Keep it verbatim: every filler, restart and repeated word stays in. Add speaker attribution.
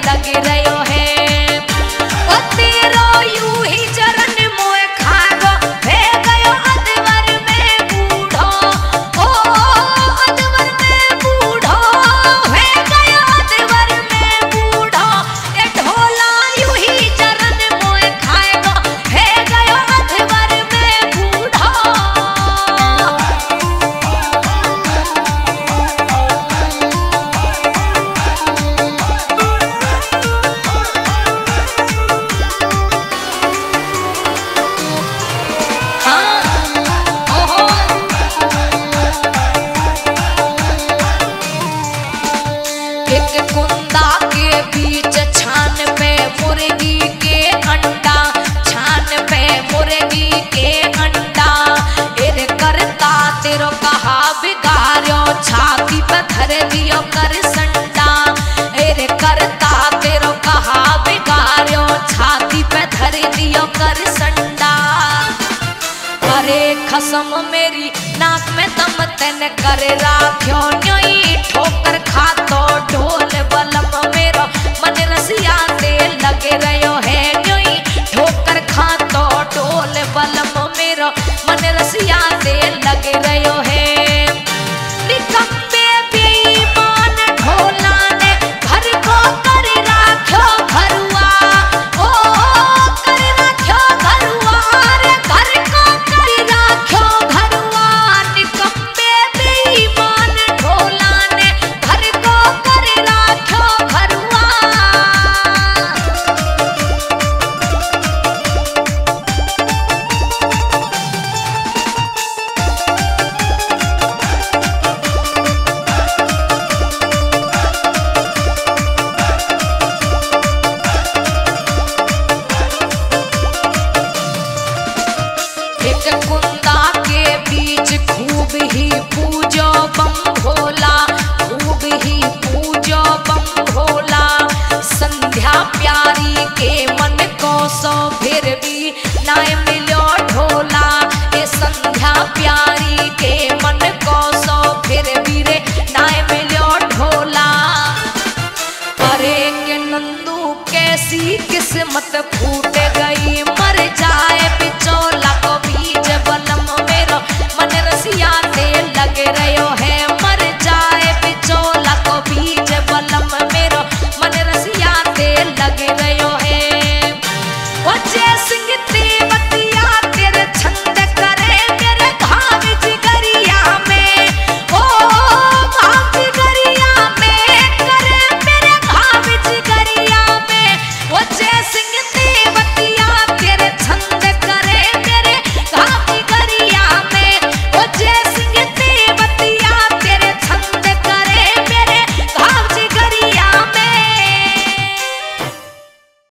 Speaker 1: लगे रहो है ओ तेरो यूं ही चरण मोए खागो भे गयो अदवर में बूढ़ो ओ अदवर में बूढ़ो भे गयो अदवर में बूढ़ो ए ढोला यूं ही चरण मोए खाएगो भे गयो अदवर में बूढ़ो। एक कुंदा के बीच छान पे मुर्गी के अंडा छान पे मुर्गी के अंडा एर करता तेरो कहा बिगाड़ो छाती पे धर दियो कर संडा एर करता तेरो कहा बिगाड़ो छाती पे धर दियो कर संडा। करे खसम मेरी नाक में दम तन कर राख्यो न्योई ठोकर खातो ढोल बलम मेरो मन रसिया दे लगे रहो है न्योई ठोकर खातो ढोल बलम मेरो मन रसिया दे लगे रहो है। निकम्मे बेईमान ढोला ने घर को कर राख्यो घरुआ ओ कर राख्यो घरुआ रे घर को कर राख्यो घरुआ निकम्मे बेईमान ढोला ने घर को कर राख्यो घरुआ। एक कुंदा के बीच खूब ही पूजो बम भोले